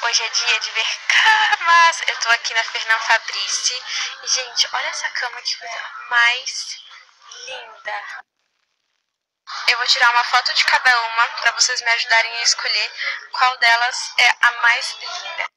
Hoje é dia de ver camas. Eu tô aqui na Fernão Fabrice. E, gente, olha essa cama, que coisa mais linda. Eu vou tirar uma foto de cada uma pra vocês me ajudarem a escolher qual delas é a mais linda.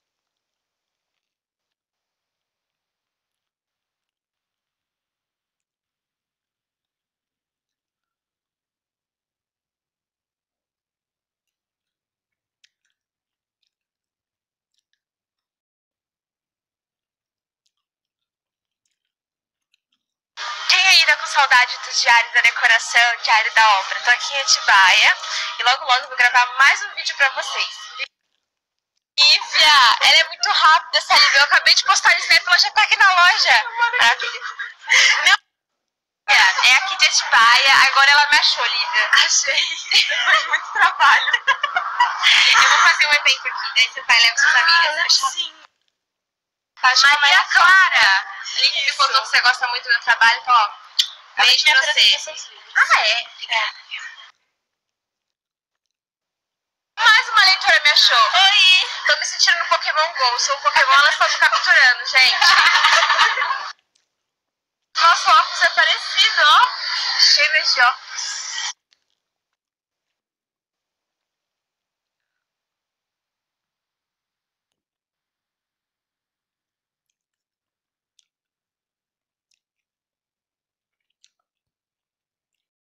Quem aí tá com saudade dos diários da decoração, diário da obra? Tô aqui em Atibaia e logo logo vou gravar mais um vídeo pra vocês. Lívia, ela é muito rápida, essa Lívia. Eu acabei de postar no Snap, ela já tá aqui na loja. Maravilha. Não, é aqui de Atibaia, agora ela me achou, Lívia. Achei, depois de muito trabalho. Eu vou fazer um evento aqui, daí você vai levar suas amigas. Sim. Maria Clara, Lívia me contou que você gosta muito do meu trabalho, então ó, beijo pra você. Ah, é? Mais uma leitora me achou. Oi! Tô me sentindo no Pokémon GO. Sou o Pokémon, elas estão me capturando, gente. Nosso óculos é parecido, ó. Cheio de óculos.